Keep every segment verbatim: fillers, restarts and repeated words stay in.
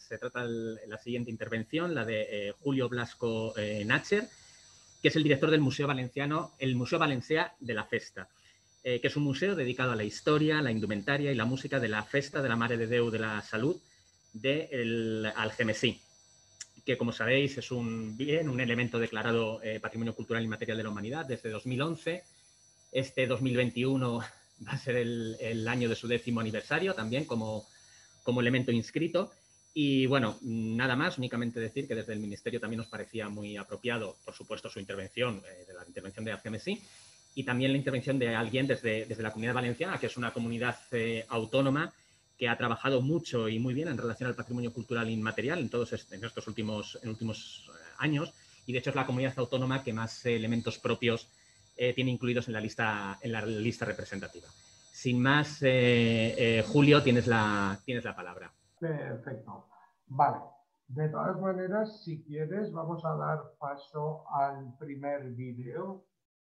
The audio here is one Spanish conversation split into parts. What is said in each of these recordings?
se trata el, la siguiente intervención, la de eh, Julio Blasco eh, Natcher, que es el director del Museo Valenciano, el Museo Valencià de la Festa, eh, que es un museo dedicado a la historia, la indumentaria y la música de la Festa de la Mare de Déu de la Salud de Algemesí, que, como sabéis, es un bien, un elemento declarado eh, Patrimonio Cultural Inmaterial de la Humanidad desde dos mil once. Este dos mil veintiuno va a ser el, el año de su décimo aniversario, también como, como elemento inscrito. Y, bueno, nada más, únicamente decir que desde el Ministerio también nos parecía muy apropiado, por supuesto, su intervención, eh, de la intervención de Algemesí, y también la intervención de alguien desde, desde la Comunidad Valenciana, que es una comunidad eh, autónoma que ha trabajado mucho y muy bien en relación al patrimonio cultural inmaterial en todos en estos últimos, en últimos años, y de hecho es la comunidad autónoma que más eh, elementos propios eh, tiene incluidos en la lista, en la lista representativa. Sin más, eh, eh, Julio, tienes la, tienes la palabra. Perfecto. Vale. De todas maneras, si quieres, vamos a dar paso al primer vídeo.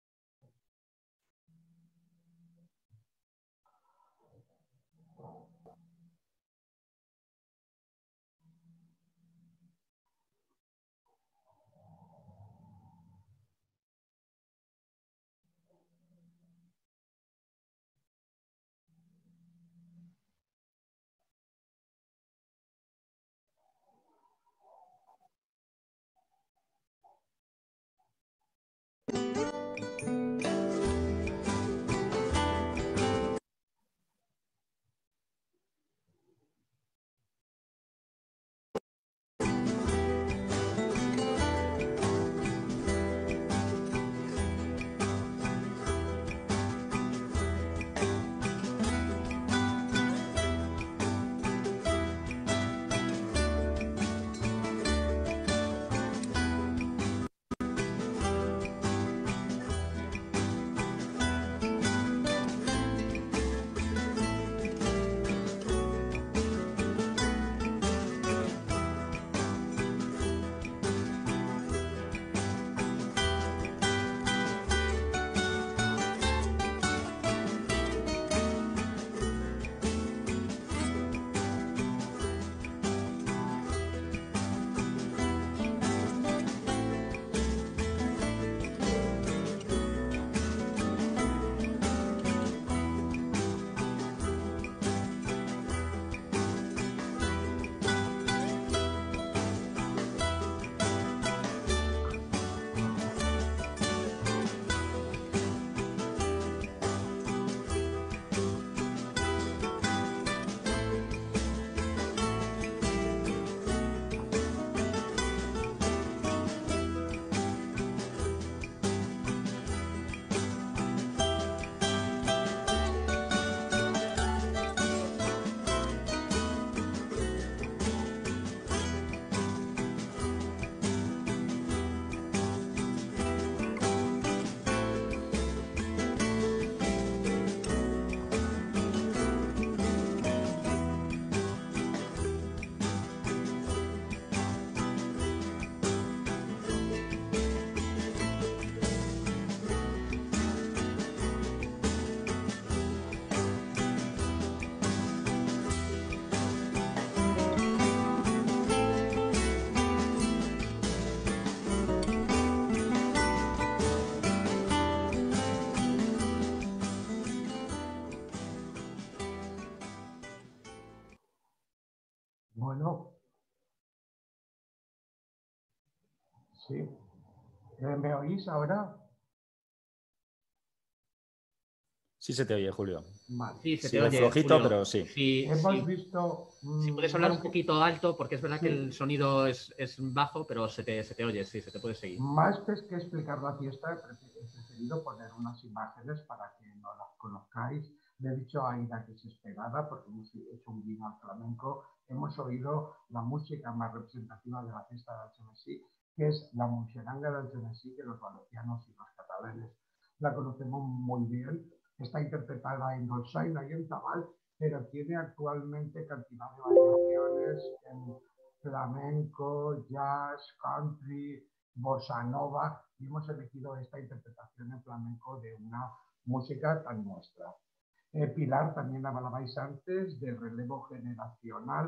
Bueno. Sí. Eh, ¿Me oís ahora? Sí se te oye, Julio. Vale. Sí, se te Sigo oye, flojito, Julio. pero sí. Sí, Hemos sí. visto... Si mmm, puedes hablar un que... poquito alto, porque es verdad sí. que el sonido es, es bajo, pero se te, se te oye, sí, se te puede seguir. Más que explicar la fiesta, he preferido poner unas imágenes para que no las conozcáis. Le he dicho a Aida que es esperada porque hemos hecho un guiño al flamenco. Hemos oído la música más representativa de la fiesta de Algemesí, que es la Muixeranga de Algemesí, que los valencianos y los catalanes la conocemos muy bien. Está interpretada en dolçaina y en tabal, pero tiene actualmente cantidad de variaciones en flamenco, jazz, country, bossa nova, y hemos elegido esta interpretación en flamenco de una música tan nuestra. Eh, Pilar, también hablabais antes del relevo generacional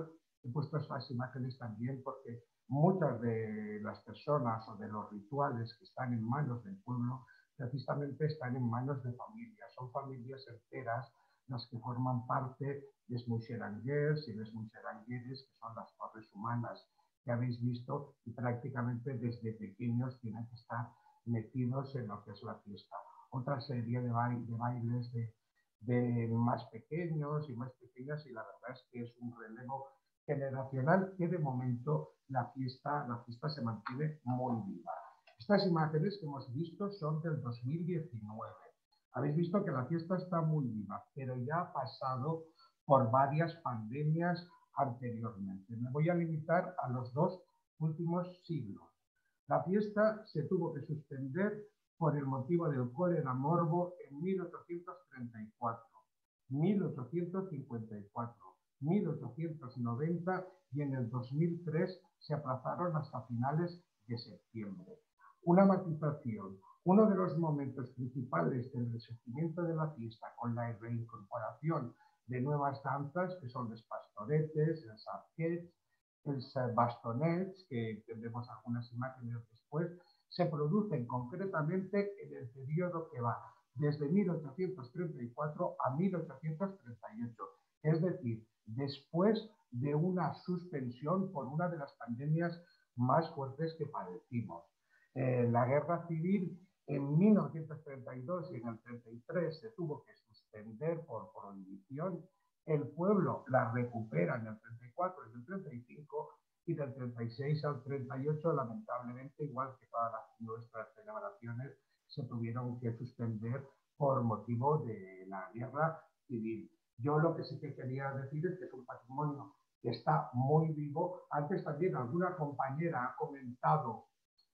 He puesto estas imágenes también porque muchas de las personas o de los rituales que están en manos del pueblo precisamente están en manos de familias. Son familias enteras las que forman parte de Les Muixeranguers y Les Muixerangueres, que son las torres humanas que habéis visto y prácticamente desde pequeños tienen que estar metidos en lo que es la fiesta. Otra serie de, ba de bailes de, de más pequeños y más pequeñas y la verdad es que es un relevo generacional que de momento la fiesta, la fiesta se mantiene muy viva. Estas imágenes que hemos visto son del dos mil diecinueve. Habéis visto que la fiesta está muy viva, pero ya ha pasado por varias pandemias anteriormente. Me voy a limitar a los dos últimos siglos. La fiesta se tuvo que suspender por el motivo del cólera morbo en mil ochocientos treinta y cuatro, mil ochocientos cincuenta y cuatro, mil ochocientos noventa y en el dos mil tres se aplazaron hasta finales de septiembre. Una matización. Uno de los momentos principales del resurgimiento de la fiesta con la reincorporación de nuevas danzas, que son los pastoretes, los arquets, los bastonets, que tendremos algunas imágenes después, se producen concretamente en el periodo que va desde mil ochocientos treinta y cuatro a mil ochocientos treinta y ocho, es decir, después de una suspensión por una de las pandemias más fuertes que padecimos. Eh, la guerra civil en mil novecientos treinta y dos y en el treinta y tres se tuvo que suspender por prohibición. El pueblo la recupera en el treinta y cuatro y el treinta y cinco y del treinta y seis al treinta y ocho lamentablemente, igual que todas las, nuestras celebraciones, se tuvieron que suspender por motivo de la guerra civil. Yo lo que sí que quería decir es que es un patrimonio que está muy vivo. Antes también alguna compañera ha comentado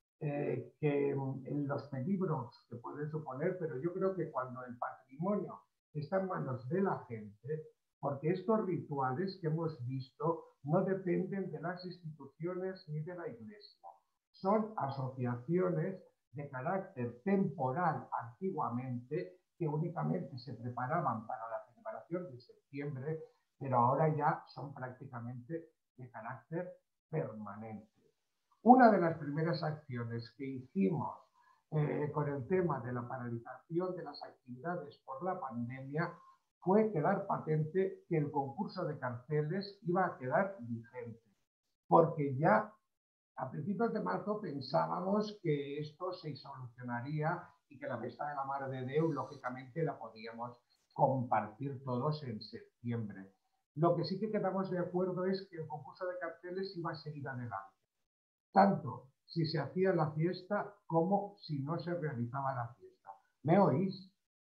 Eh, que en los peligros que pueden suponer, pero yo creo que cuando el patrimonio está en manos de la gente, porque estos rituales que hemos visto no dependen de las instituciones ni de la iglesia, son asociaciones de carácter temporal antiguamente que únicamente se preparaban para la celebración de septiembre, pero ahora ya son prácticamente de carácter permanente. Una de las primeras acciones que hicimos eh, con el tema de la paralización de las actividades por la pandemia fue quedar patente que el concurso de carteles iba a quedar vigente, porque ya a principios de marzo pensábamos que esto se solucionaría y que la fiesta de la Mare de Déu, lógicamente, la podíamos compartir todos en septiembre. Lo que sí que quedamos de acuerdo es que el concurso de carteles iba a seguir adelante, tanto si se hacía la fiesta como si no se realizaba la fiesta. ¿Me oís?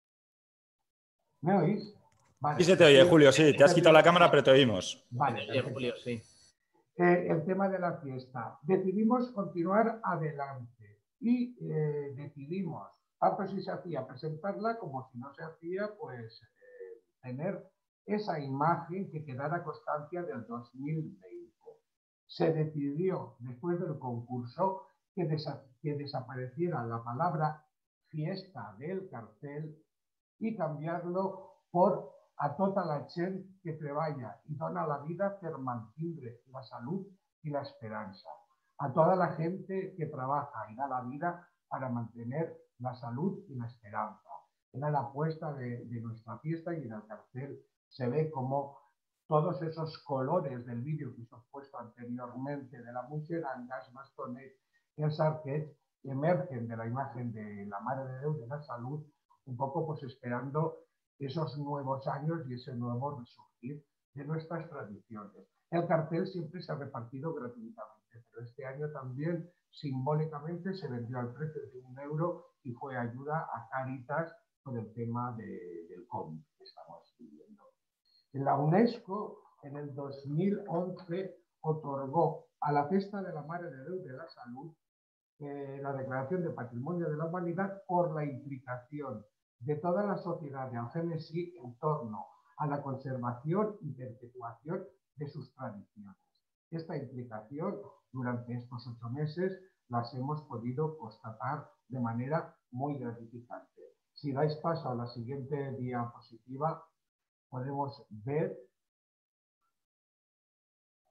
¿Me oís? Vale. Sí se te oye, Julio, sí. Te has quitado la cámara, pero te oímos. Vale, oye, Julio, sí. Eh, el tema de la fiesta. Decidimos continuar adelante y eh, decidimos, tanto si se hacía presentarla como si no se hacía, pues eh, tener esa imagen que quedara constancia del dos mil veinte. Se decidió, después del concurso, que, desa que desapareciera la palabra fiesta del cartel y cambiarlo por a tota la gent que treballa y dona la vida per mantindre la salud y la esperanza. A toda la gente que trabaja y da la vida para mantener la salud y la esperanza. Era la apuesta de, de nuestra fiesta y en el cartel se ve como todos esos colores del vídeo que os he puesto anteriormente de la Muixerangas, Bastonet y el Sarquet emergen de la imagen de la Mare de Déu de la Salud, un poco pues esperando esos nuevos años y ese nuevo resurgir de nuestras tradiciones. El cartel siempre se ha repartido gratuitamente, pero este año también simbólicamente se vendió al precio de un euro y fue ayuda a Cáritas por el tema de, del COVID que estamos viviendo. La UNESCO en el dos mil once otorgó a la Festa de la Mare de Déu de la Salud eh, la Declaración de Patrimonio de la Humanidad por la implicación de toda la sociedad de Algemesí en torno a la conservación y perpetuación de sus tradiciones. Esta implicación durante estos ocho meses las hemos podido constatar de manera muy gratificante. Si dais paso a la siguiente diapositiva, podemos ver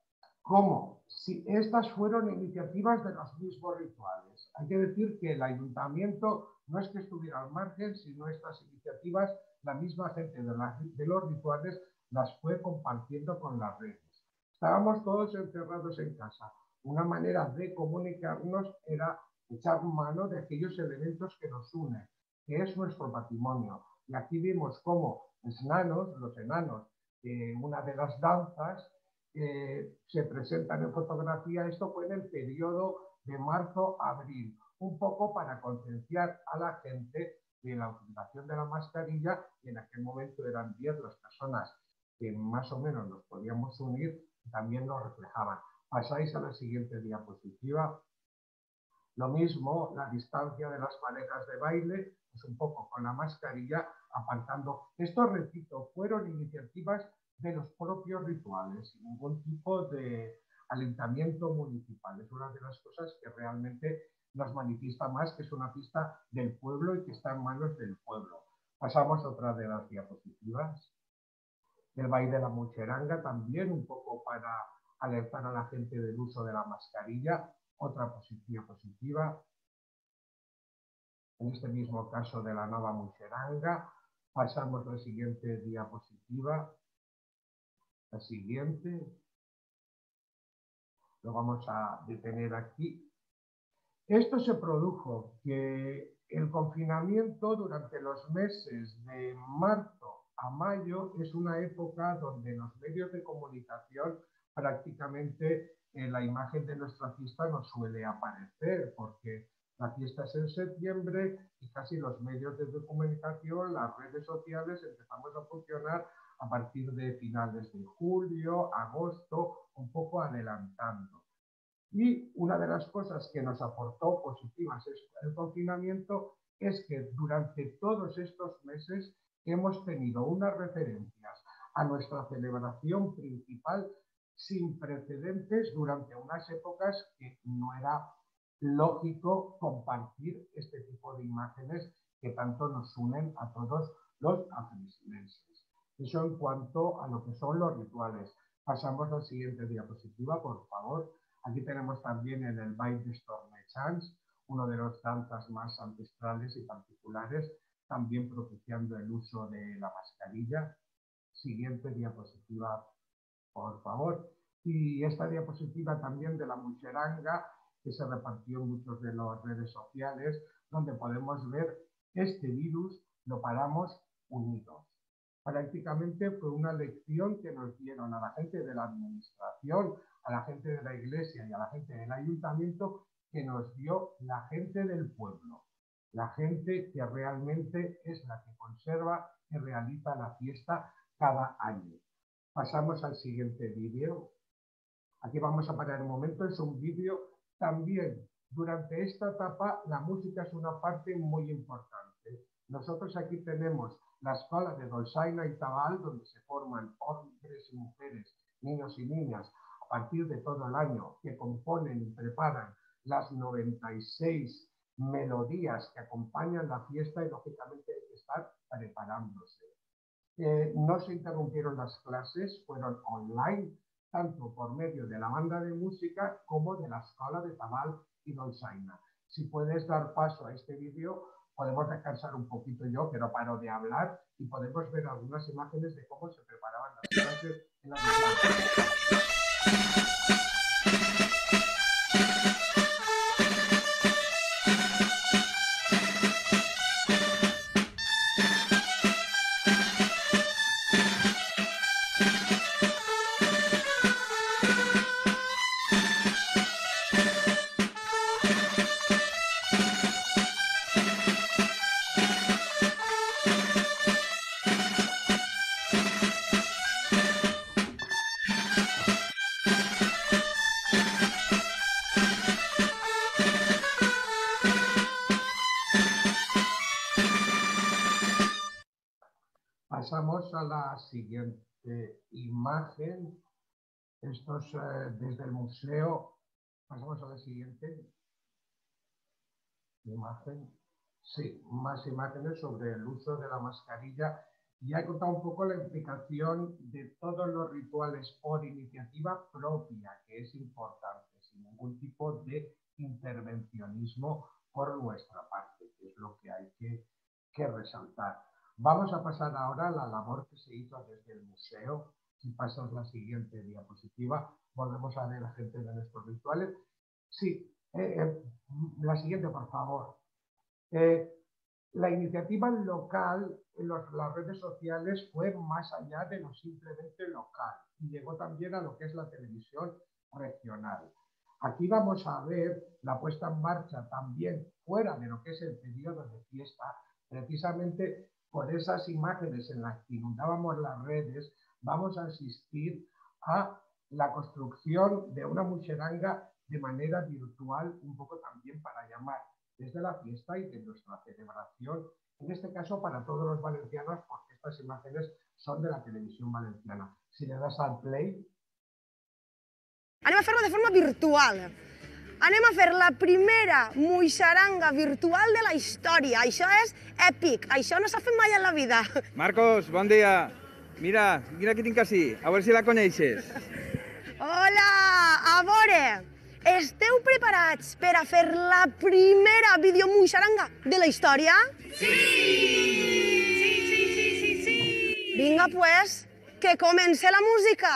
¿Cómo? Si estas fueron iniciativas de los mismos rituales. Hay que decir que el ayuntamiento no es que estuviera al margen, sino estas iniciativas, la misma gente de, la, de los rituales las fue compartiendo con las redes. Estábamos todos encerrados en casa. Una manera de comunicarnos era echar mano de aquellos elementos que nos unen, que es nuestro patrimonio. Y aquí vimos cómo los enanos, los enanos, eh, una de las danzas, eh, se presentan en fotografía. Esto fue en el periodo de marzo a abril, un poco para concienciar a la gente de la utilización de la mascarilla, y en aquel momento eran diez las personas que más o menos nos podíamos unir y también lo reflejaban. Pasáis a la siguiente diapositiva. Lo mismo, la distancia de las parejas de baile, pues un poco con la mascarilla, apartando. Esto, repito, fueron iniciativas de los propios rituales, sin ningún tipo de alentamiento municipal. Es una de las cosas que realmente nos manifiesta más que es una fiesta del pueblo y que está en manos del pueblo. Pasamos a otra de las diapositivas. El baile de la mucheranga también, un poco para alertar a la gente del uso de la mascarilla. Otra diapositiva. En este mismo caso de la Nova Mucheranga. Pasamos a la siguiente diapositiva. La siguiente. Lo vamos a detener aquí. Esto se produjo que el confinamiento durante los meses de marzo a mayo es una época donde los medios de comunicación prácticamente eh, la imagen de nuestra fiesta no suele aparecer, porque la fiesta es en septiembre y casi los medios de comunicación, las redes sociales, empezamos a funcionar a partir de finales de julio, agosto, un poco adelantando. Y una de las cosas que nos aportó positivas el confinamiento es que durante todos estos meses hemos tenido unas referencias a nuestra celebración principal sin precedentes durante unas épocas que no era lógico compartir este tipo de imágenes que tanto nos unen a todos los aflimenses. Eso en cuanto a lo que son los rituales. Pasamos a la siguiente diapositiva, por favor. Aquí tenemos también en el baile de Stormechans, uno de los danzas más ancestrales y particulares, también propiciando el uso de la mascarilla. Siguiente diapositiva, por favor. Y esta diapositiva también de la mucheranga, que se repartió en muchas de las redes sociales, donde podemos ver este virus lo paramos unidos. Prácticamente fue una lección que nos dieron a la gente de la administración, a la gente de la iglesia y a la gente del ayuntamiento, que nos dio la gente del pueblo, la gente que realmente es la que conserva y realiza la fiesta cada año. Pasamos al siguiente vídeo. Aquí vamos a parar un momento, es un vídeo también. Durante esta etapa la música es una parte muy importante. Nosotros aquí tenemos la escuela de Dolçaina y Tabal, donde se forman hombres y mujeres, niños y niñas, a partir de todo el año, que componen y preparan las noventa y seis melodías que acompañan la fiesta, y lógicamente hay que estar preparándose. Eh, no se interrumpieron las clases, fueron online, tanto por medio de la banda de música como de la escuela de Tabal y Dolçaina. Si puedes dar paso a este vídeo, podemos descansar un poquito yo, que no paro de hablar, y podemos ver algunas imágenes de cómo se preparaban las clases en la clases. Pasamos a la siguiente imagen. Esto es eh, desde el museo. Pasamos a la siguiente imagen. Sí, más imágenes sobre el uso de la mascarilla Ya he contado un poco la implicación de todos los rituales por iniciativa propia, que es importante, sin ningún tipo de intervencionismo por nuestra parte, que es lo que hay que, que resaltar. Vamos a pasar ahora a la labor que se hizo desde el museo. Si pasas la siguiente diapositiva, volvemos a ver a gente de nuestros rituales. Sí, eh, eh, la siguiente, por favor. Eh, La iniciativa local en los, las redes sociales fue más allá de lo simplemente local y llegó también a lo que es la televisión regional. Aquí vamos a ver la puesta en marcha también fuera de lo que es el periodo de fiesta, precisamente por esas imágenes en las que inundábamos las redes, vamos a asistir a la construcción de una muxeranga de manera virtual, un poco también para llamar desde la fiesta y de nuestra celebración, en este caso para todos los valencianos, porque estas imágenes son de la televisión valenciana. Si le das al play... Anem a fer-ho de forma virtual. Anem a fer la primera muixeranga virtual de la història. Això és èpic, això no s'ha fet mai en la vida. Marcos, bon dia. Mira, mira qui tinc ací, a veure si la coneixes. Hola, a veure... Esteu preparats per a fer la primera videomuixeranga de la història? Sí! Sí, sí, sí, sí, sí! Vinga, pues, que comence la música!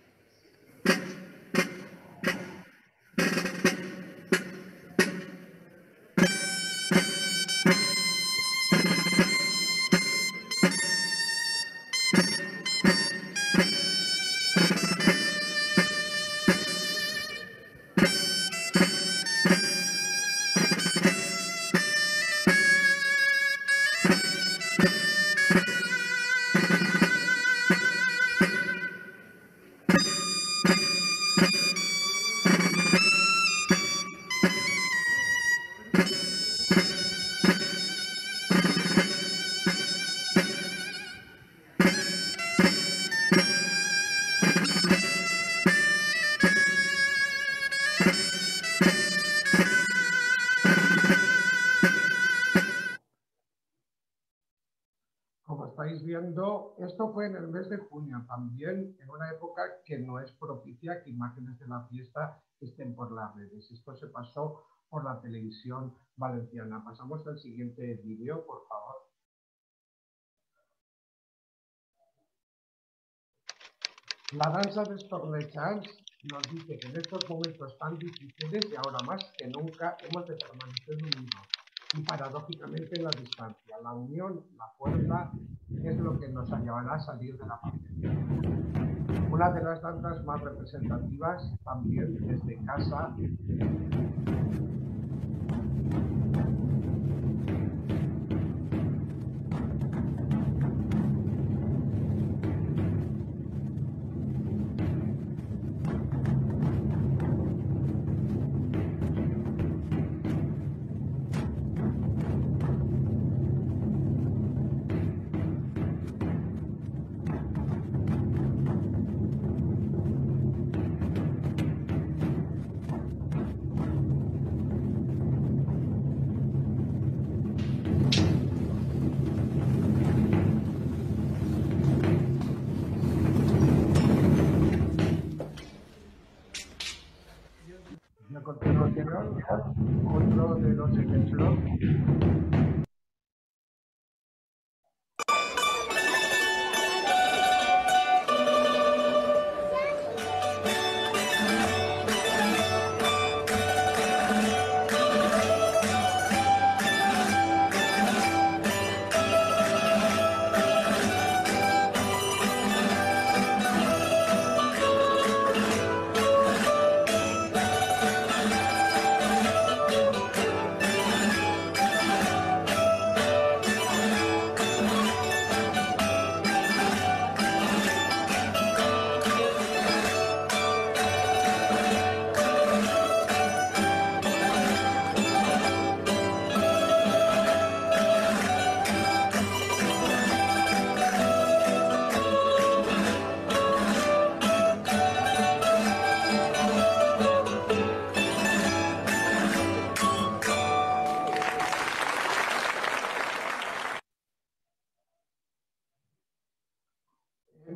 Como estáis viendo, esto fue en el mes de junio, también en una época que no es propicia que imágenes de la fiesta estén por las redes. Esto se pasó por la televisión valenciana. Pasamos al siguiente vídeo, por favor. La danza de Estornechans nos dice que en estos momentos tan difíciles y ahora más que nunca hemos de permanecer unidos. Y paradójicamente la distancia, la unión, la fuerza, es lo que nos ayudará a salir de la pandemia. Una de las danzas más representativas también desde casa.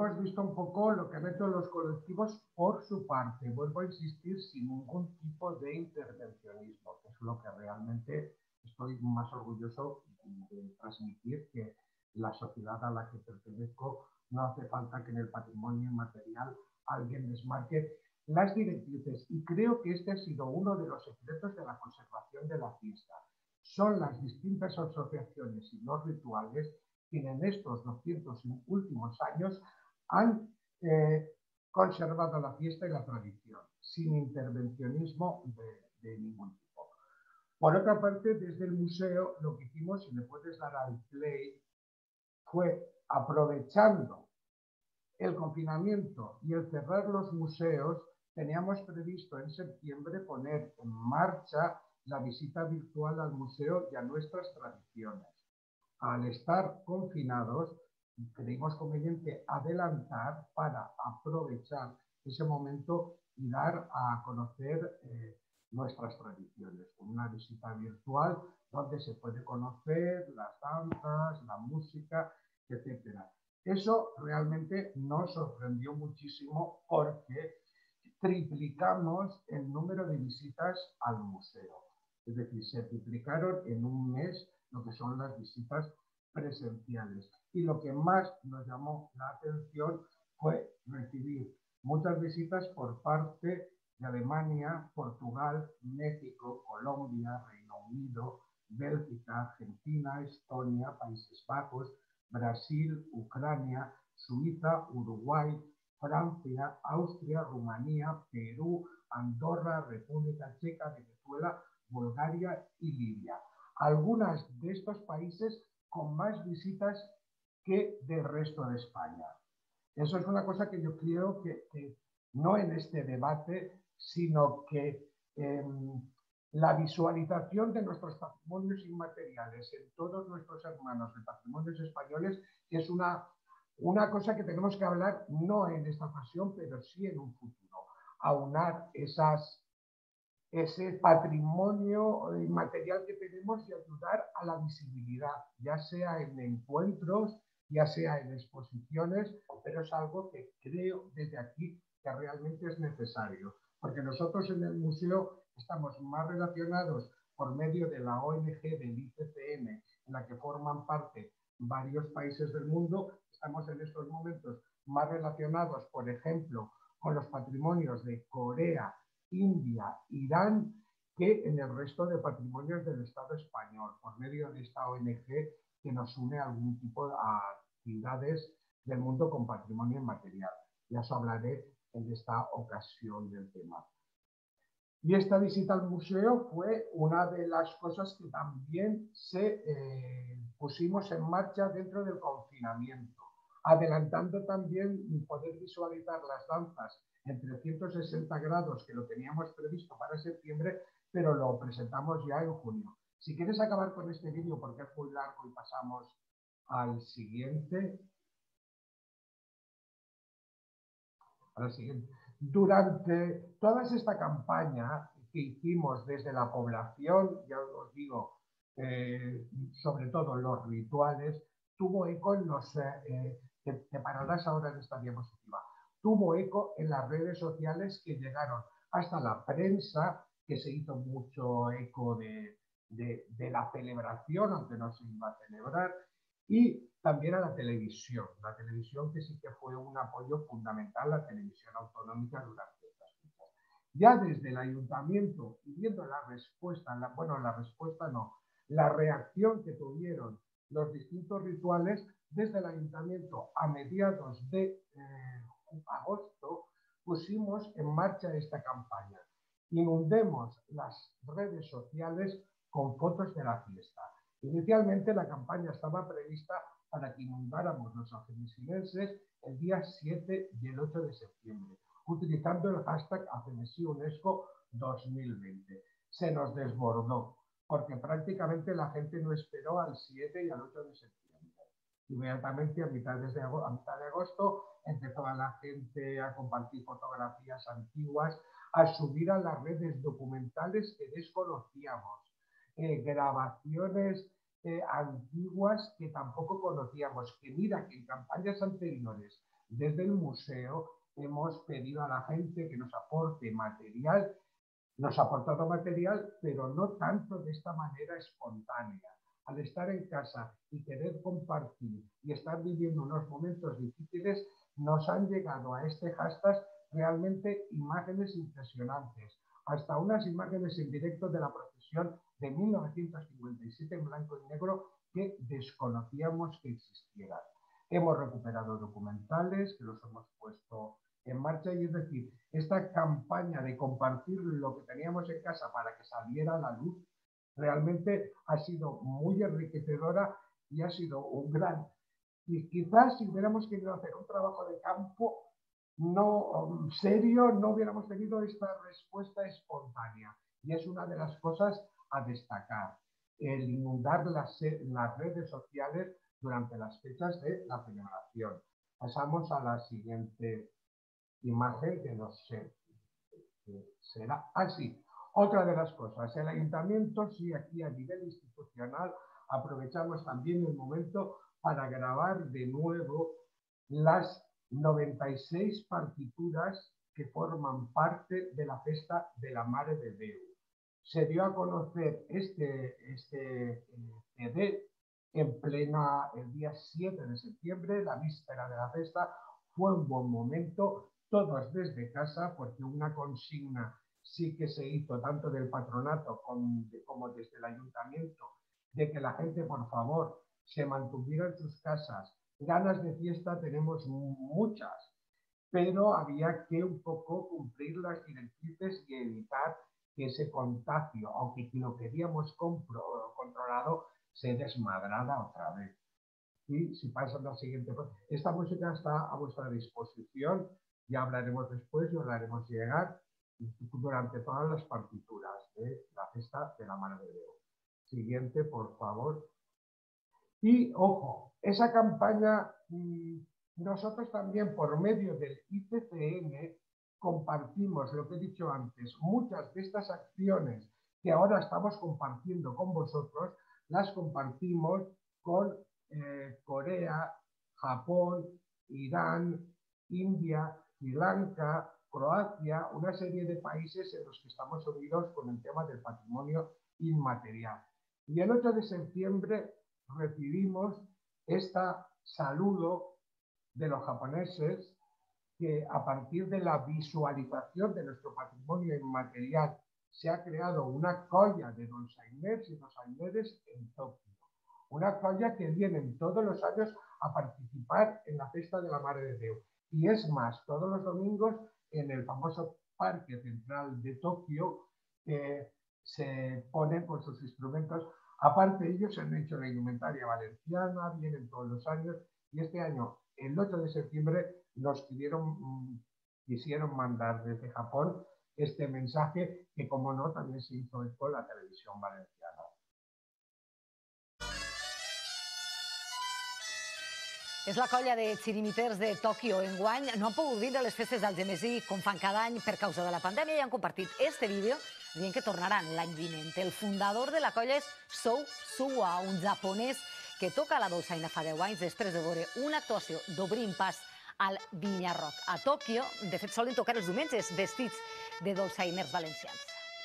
hemos visto un poco lo que han hecho los colectivos por su parte. Vuelvo a insistir, sin ningún tipo de intervencionismo, que es lo que realmente estoy más orgulloso de transmitir, que la sociedad a la que pertenezco no hace falta que en el patrimonio inmaterial alguien les marque las directrices. Y creo que este ha sido uno de los secretos de la conservación de la fiesta. Son las distintas asociaciones y los rituales que en estos doscientos últimos años han eh, conservado la fiesta y la tradición, sin intervencionismo de, de ningún tipo. Por otra parte, desde el museo lo que hicimos, si me puedes dar al play, fue aprovechando el confinamiento y el cerrar los museos, teníamos previsto en septiembre poner en marcha la visita virtual al museo y a nuestras tradiciones. Al estar confinados, creímos conveniente adelantar para aprovechar ese momento y dar a conocer eh, nuestras tradiciones, con una visita virtual donde se puede conocer las danzas, la música, etcétera. Eso realmente nos sorprendió muchísimo porque triplicamos el número de visitas al museo. Es decir, se triplicaron en un mes lo que son las visitas presenciales. Y lo que más nos llamó la atención fue recibir muchas visitas por parte de Alemania, Portugal, México, Colombia, Reino Unido, Bélgica, Argentina, Estonia, Países Bajos, Brasil, Ucrania, Suiza, Uruguay, Francia, Austria, Rumanía, Perú, Andorra, República Checa, Venezuela, Bulgaria y Libia. Algunas de estos países con más visitas que del resto de España. Eso es una cosa que yo creo que, que no en este debate, sino que eh, la visualización de nuestros patrimonios inmateriales en todos nuestros hermanos de patrimonios españoles es una, una cosa que tenemos que hablar no en esta ocasión, pero sí en un futuro. Aunar esas, ese patrimonio inmaterial que tenemos y ayudar a la visibilidad, ya sea en encuentros, ya sea en exposiciones, pero es algo que creo desde aquí que realmente es necesario, porque nosotros en el museo estamos más relacionados por medio de la O N G del I C C N, en la que forman parte varios países del mundo. Estamos en estos momentos más relacionados, por ejemplo, con los patrimonios de Corea, India, Irán, que en el resto de patrimonios del Estado español, por medio de esta O N G que nos une a algún tipo de actividades del mundo con patrimonio inmaterial. Ya os hablaré en esta ocasión del tema. Y esta visita al museo fue una de las cosas que también se eh, pusimos en marcha dentro del confinamiento, adelantando también poder visualizar las danzas en trescientos sesenta grados, que lo teníamos previsto para septiembre, pero lo presentamos ya en junio. Si quieres acabar con este vídeo porque es muy largo y pasamos al siguiente. Al siguiente. Durante toda esta campaña que hicimos desde la población, ya os digo, eh, sobre todo los rituales, tuvo eco en los, eh, que, que pararás ahora en esta diapositiva, tuvo eco en las redes sociales que llegaron hasta la prensa, que se hizo mucho eco de, de, de la celebración, aunque no se iba a celebrar, y también a la televisión, la televisión que sí que fue un apoyo fundamental, la televisión autonómica durante estas fechas. Ya desde el ayuntamiento, y viendo la respuesta, la, bueno, la respuesta no, la reacción que tuvieron los distintos rituales, desde el ayuntamiento a mediados de eh, agosto pusimos en marcha esta campaña. Inundemos las redes sociales con fotos de la fiesta. Inicialmente la campaña estaba prevista para que inundáramos los algecireses el día siete y el ocho de septiembre, utilizando el hashtag Algemesí UNESCO dos mil veinte. Se nos desbordó, porque prácticamente la gente no esperó al siete y al ocho de septiembre. Inmediatamente a mitad de, a mitad de agosto empezó a la gente a compartir fotografías antiguas, a subir a las redes documentales que desconocíamos. Eh, grabaciones eh, antiguas que tampoco conocíamos, que mira que en campañas anteriores desde el museo hemos pedido a la gente que nos aporte material. Nos ha aportado material, pero no tanto de esta manera espontánea. Al estar en casa y querer compartir y estar viviendo unos momentos difíciles, nos han llegado a este hashtag realmente imágenes impresionantes, hasta unas imágenes en directo de la procesión de mil novecientos cincuenta y siete en blanco y negro que desconocíamos que existieran. Hemos recuperado documentales que los hemos puesto en marcha, y es decir, esta campaña de compartir lo que teníamos en casa para que saliera a la luz realmente ha sido muy enriquecedora y ha sido un gran... Y quizás si hubiéramos querido hacer un trabajo de campo no um, serio, no hubiéramos tenido esta respuesta espontánea. Y es una de las cosas a destacar, el inundar las, las redes sociales durante las fechas de la celebración. Pasamos a la siguiente imagen, que no sé qué será. Ah, sí. Otra de las cosas, el ayuntamiento, sí, aquí a nivel institucional, aprovechamos también el momento para grabar de nuevo las noventa y seis partituras que forman parte de la Festa de la Mare de Déu. Se dio a conocer este, este C D en plena, el día siete de septiembre, la víspera de la festa. Fue un buen momento, todos desde casa, porque una consigna sí que se hizo tanto del patronato como, como desde el ayuntamiento, de que la gente, por favor, se mantuviera en sus casas. Ganas de fiesta tenemos muchas, pero había que un poco cumplir las directrices y evitar que ese contagio, aunque lo queríamos compro, controlado, se desmadrara otra vez. Y si pasan al siguiente, esta música está a vuestra disposición, ya hablaremos después y os la haremos llegar durante todas las partituras de la Festa de la Mare de Déu. Siguiente, por favor. Y, ojo, esa campaña, nosotros también por medio del I C C M compartimos, lo que he dicho antes, muchas de estas acciones que ahora estamos compartiendo con vosotros, las compartimos con eh, Corea, Japón, Irán, India, Sri Lanka, Croacia, una serie de países en los que estamos unidos con el tema del patrimonio inmaterial. Y el ocho de septiembre recibimos este saludo de los japoneses, que a partir de la visualización de nuestro patrimonio inmaterial se ha creado una colla de donsainers y donsaineres en Tokio. Una colla que vienen todos los años a participar en la Festa de la Mare de Déu. Y es más, todos los domingos en el famoso Parque Central de Tokio eh, se ponen con sus instrumentos. Aparte, ellos han hecho la indumentaria valenciana, vienen todos los años, y este año, el ocho de septiembre, nos pidieron, quisieron mandar desde Japón este mensaje, que como no, también se hizo eco en la televisión valenciana. És la colla de xirimiters de Tòquio. Enguany no han pogut vindre a les festes d'Algemesí com fan cada any per causa de la pandèmia i han compartit este vídeo dient que tornaran l'any vinent. El fundador de la colla és Sou Suwa, un japonès que toca la dolçaina fa deu anys després de veure una actuació d'Obrint Pas al Vinya Rock. A Tòquio, de fet, solen tocar els diumenges vestits de dolçainers valencians.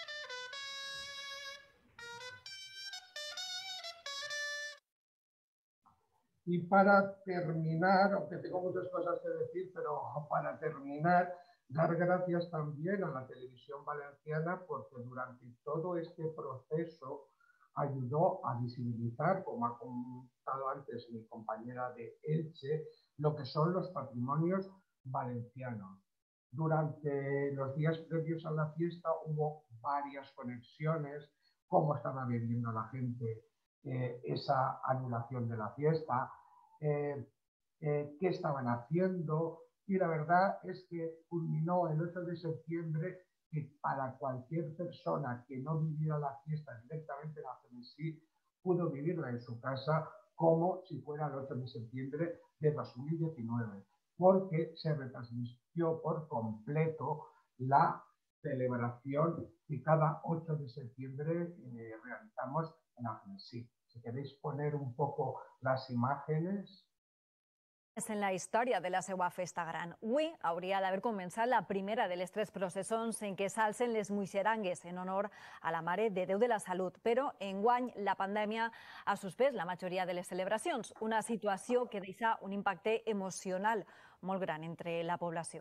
Y para terminar, aunque tengo muchas cosas que decir, pero para terminar, dar gracias también a la televisión valenciana, porque durante todo este proceso ayudó a visibilizar, como ha comentado antes mi compañera de Elche, lo que son los patrimonios valencianos. Durante los días previos a la fiesta hubo varias conexiones, cómo estaba viviendo la gente Eh, esa anulación de la fiesta, eh, eh, qué estaban haciendo, y la verdad es que culminó el ocho de septiembre, que para cualquier persona que no viviera la fiesta directamente en Algemesí, pudo vivirla en su casa como si fuera el ocho de septiembre de dos mil diecinueve, porque se retransmitió por completo la celebración que cada ocho de septiembre eh, realizamos en Algemesí. Si queréis poner un poco las imágenes. És en la història de la seva festa gran. Avui hauria d'haver començat la primera de les tres processons en què s'alcen les muixerangues en honor a la Mare de Déu de la Salut, però enguany la pandèmia ha suspès la majoria de les celebracions, una situació que deixa un impacte emocional molt gran entre la població.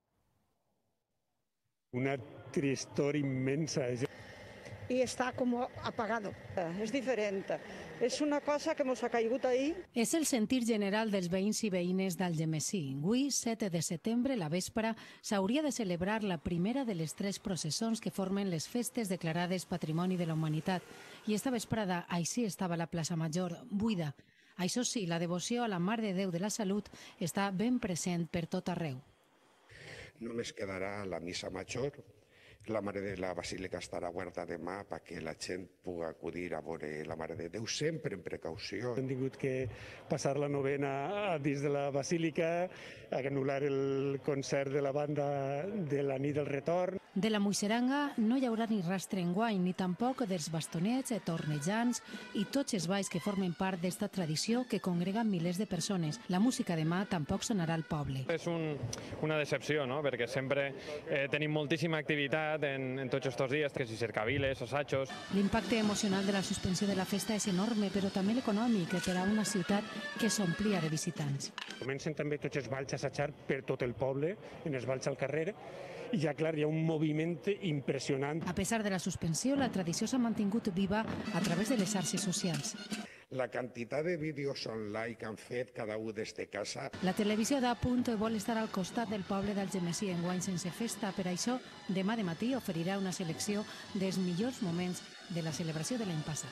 Una tristor inmensa. Y está como apagado. Es diferente. És una cosa que ens ha caigut ahir. És el sentir general dels veïns i veïnes d'Algemesí. Avui, set de setembre, la vespra, s'hauria de celebrar la primera de les tres processons que formen les festes declarades Patrimoni de la Humanitat. I esta vesprada, així estava la plaça Major, buida. Això sí, la devoció a la Mare de Déu de la Salut està ben present per tot arreu. Només quedarà la missa major. La Mare de la Basílica estarà oberta demà perquè la gent pugui acudir a veure la Mare de Déu, sempre en precaució. Hem tingut que passar la novena dins de la Basílica, anul·lar el concert de la banda de la nit del retorn. De la muixeranga no hi haurà ni rastre enguany, ni tampoc dels bastonets, tornejants i tots els balls que formen part d'esta tradició que congrega milers de persones. La música demà tampoc sonarà al poble. És un, una decepció, no? Perquè sempre eh, tenim moltíssima activitat en, en tots aquests dies, que si cercaviles, assajos. L'impacte emocional de la suspensió de la festa és enorme, però també l'econòmic per a una ciutat que s'omplia de visitants. Comencen també tots els balls a assajar per tot el poble, en els balls al carrer, i ja, clar, hi ha un moviment impressionant. A pesar de la suspensió, la tradició s'ha mantingut viva a través de les xarxes socials. La quantitat de vídeos online que han fet cada un des de casa. La televisió d'A Punt vol estar al costat del poble d'Algemesí enguany sense festa. Per això, demà de matí oferirà una selecció dels millors moments de la celebració de l'any passat.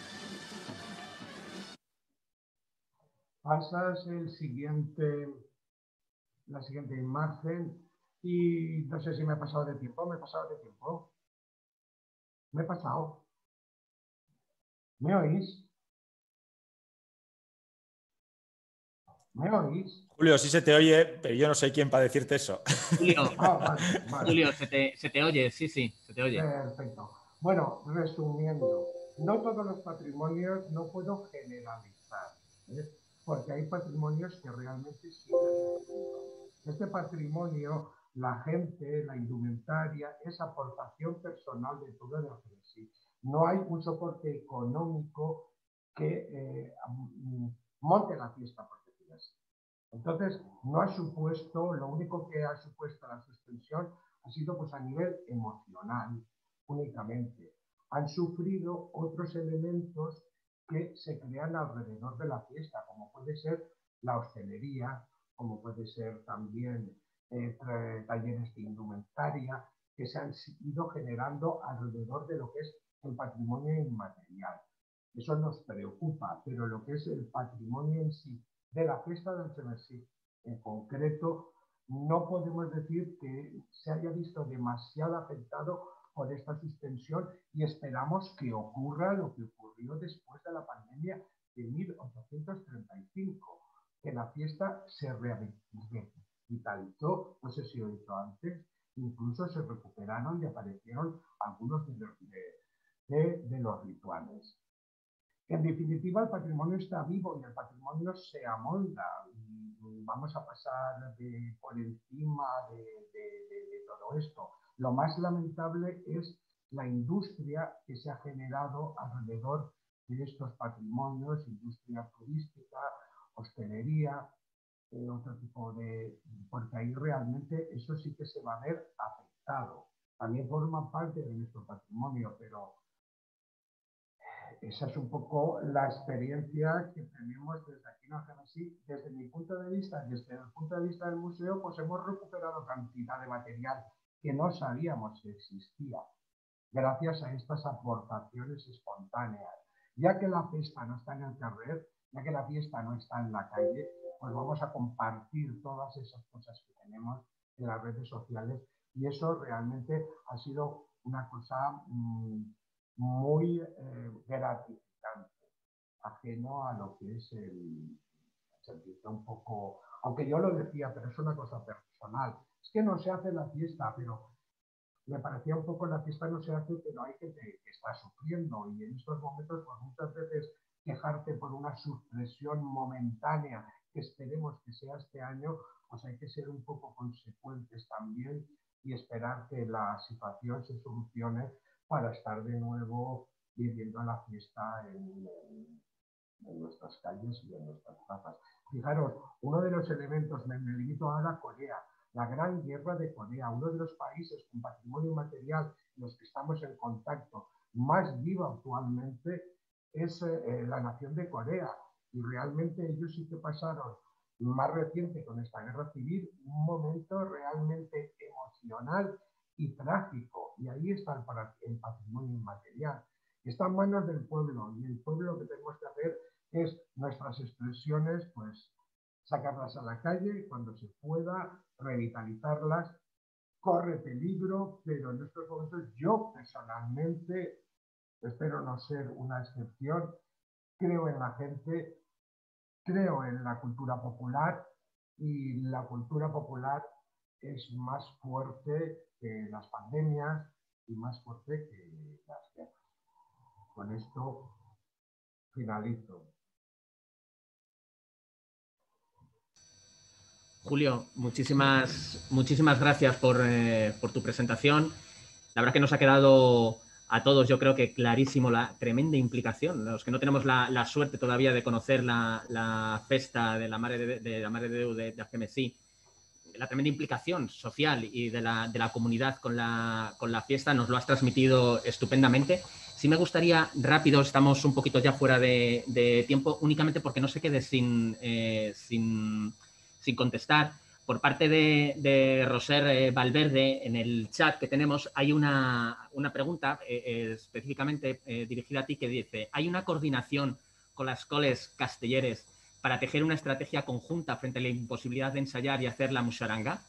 Pasas el siguiente, la siguiente imagen. Y no sé si me he pasado de tiempo, me he pasado de tiempo. Me he pasado. ¿Me oís? ¿Me oís? Julio, sí se te oye, pero yo no sé quién para decirte eso. Julio, ah, vale, vale. Julio se, te, se te oye, sí, sí, se te oye. Perfecto. Bueno, resumiendo, no todos los patrimonios no puedo generalizar, ¿eh? Porque hay patrimonios que realmente siguen. Este patrimonio, la gente, la indumentaria, es aportación personal de todo el Algemesí. No hay un soporte económico que eh, monte la fiesta, por decirlo así. Entonces, no ha supuesto, lo único que ha supuesto la suspensión ha sido pues, a nivel emocional únicamente. Han sufrido otros elementos que se crean alrededor de la fiesta, como puede ser la hostelería, como puede ser también eh, talleres de indumentaria, que se han ido generando alrededor de lo que es el patrimonio inmaterial. Eso nos preocupa, pero lo que es el patrimonio en sí, de la fiesta del Algemesí en concreto, no podemos decir que se haya visto demasiado afectado por esta suspensión y esperamos que ocurra lo que ocurrió después de la pandemia de mil ochocientos treinta y cinco. Que la fiesta se revitalizó, no sé si he dicho antes, incluso se recuperaron y aparecieron algunos de los, de, de, de los rituales. En definitiva, el patrimonio está vivo y el patrimonio se amolda. Vamos a pasar de, por encima de, de, de, de todo esto. Lo más lamentable es la industria que se ha generado alrededor de estos patrimonios, industria turística, hostelería, eh, otro tipo de... porque ahí realmente eso sí que se va a ver afectado. También forma parte de nuestro patrimonio, pero esa es un poco la experiencia que tenemos desde aquí en Algemesí. Desde mi punto de vista, desde el punto de vista del museo, pues hemos recuperado cantidad de material que no sabíamos que existía, gracias a estas aportaciones espontáneas. Ya que la fiesta no está en el carrer, ya que la fiesta no está en la calle, pues vamos a compartir todas esas cosas que tenemos en las redes sociales y eso realmente ha sido una cosa mmm, muy eh, gratificante, ajeno a lo que es el sentirse un poco, aunque yo lo decía, pero es una cosa personal, es que no se hace la fiesta, pero me parecía un poco la fiesta no se hace, pero hay gente que está sufriendo y en estos momentos pues muchas veces quejarte por una supresión momentánea que esperemos que sea este año, pues hay que ser un poco consecuentes también y esperar que la situación se solucione para estar de nuevo viviendo la fiesta en, en, en nuestras calles y en nuestras plazas. Fijaros, uno de los elementos, me, me limito ahora a Corea, la Gran Guerra de Corea, uno de los países con patrimonio material en los que estamos en contacto más vivo actualmente es eh, la nación de Corea, y realmente ellos sí que pasaron, más reciente con esta guerra civil, un momento realmente emocional y trágico, y ahí está el, el patrimonio inmaterial. Está en manos del pueblo, y el pueblo lo que tenemos que hacer es nuestras expresiones, pues sacarlas a la calle cuando se pueda, revitalizarlas. Corre peligro, pero en estos momentos yo personalmente, espero no ser una excepción, creo en la gente, creo en la cultura popular, y la cultura popular es más fuerte que las pandemias y más fuerte que las guerras. Con esto finalizo. Julio, muchísimas, muchísimas gracias por, eh, por tu presentación. La verdad que nos ha quedado a todos, yo creo que clarísimo, la tremenda implicación. Los que no tenemos la, la suerte todavía de conocer la, la festa de la Mare de, de, la Mare de Déu de, de Algemesí, la tremenda implicación social y de la, de la comunidad con la, con la fiesta, nos lo has transmitido estupendamente. Sí me gustaría, rápido, estamos un poquito ya fuera de, de tiempo, únicamente porque no se quede sin, eh, sin, sin contestar. Por parte de, de Roser eh, Valverde, en el chat que tenemos, hay una, una pregunta eh, eh, específicamente eh, dirigida a ti que dice: ¿hay una coordinación con las escoles castelleres para tejer una estrategia conjunta frente a la imposibilidad de ensayar y hacer la musharanga?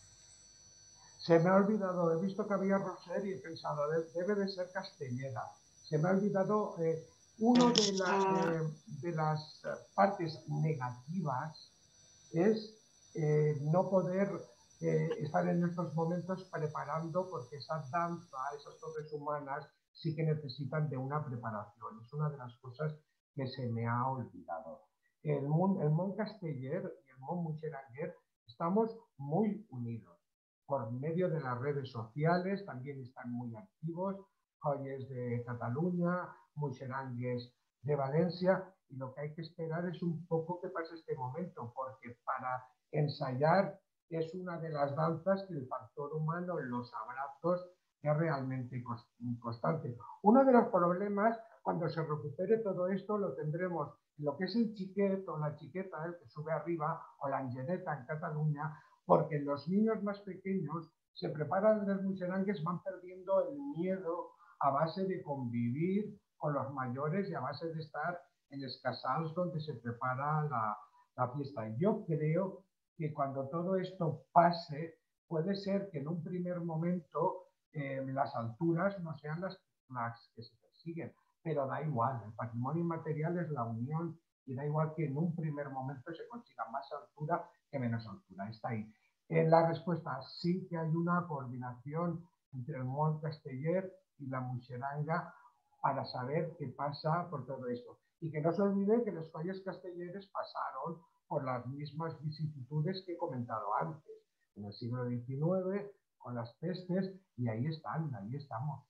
Se me ha olvidado, he visto que había Roser y he pensado, debe de ser castellera. Se me ha olvidado, eh, una de, la, eh, de las partes negativas es eh, no poder eh, estar en estos momentos preparando, porque esa danza, esas torres humanas, sí que necesitan de una preparación. Es una de las cosas que se me ha olvidado. El Mont, el Mont Casteller y el Mont Muixeranguer estamos muy unidos. Por medio de las redes sociales también están muy activos. Joyes de Cataluña, Muixerangues de Valencia, y lo que hay que esperar es un poco que pase este momento, porque para ensayar es una de las danzas que el factor humano en los abrazos es realmente constante. Uno de los problemas, cuando se recupere todo esto, lo tendremos en lo que es el xiquet o la chiqueta, el que sube arriba, o la angeleta en Cataluña, porque los niños más pequeños se preparan los muixerangues, van perdiendo el miedo a base de convivir con los mayores y a base de estar en los casals donde se prepara la, la fiesta. Yo creo que cuando todo esto pase, puede ser que en un primer momento eh, las alturas no sean las, las que se persiguen, pero da igual, el patrimonio inmaterial es la unión, y da igual que en un primer momento se consiga más altura que menos altura, está ahí. En la respuesta, sí que hay una coordinación entre el Mont Casteller y la Muixeranga para saber qué pasa por todo esto. Y que no se olvide que los colles castelleres pasaron por las mismas vicisitudes que he comentado antes, en el siglo veintinueve, con las pestes, y ahí están, ahí estamos.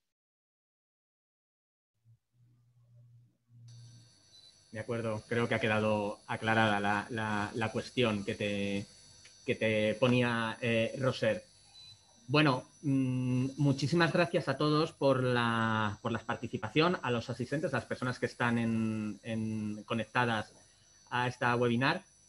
De acuerdo, creo que ha quedado aclarada la, la, la cuestión que te, que te ponía eh, Roser. Bueno, mmm, muchísimas gracias a todos por la, por la participación, a los asistentes, a las personas que están en, en, conectadas a esta webinar.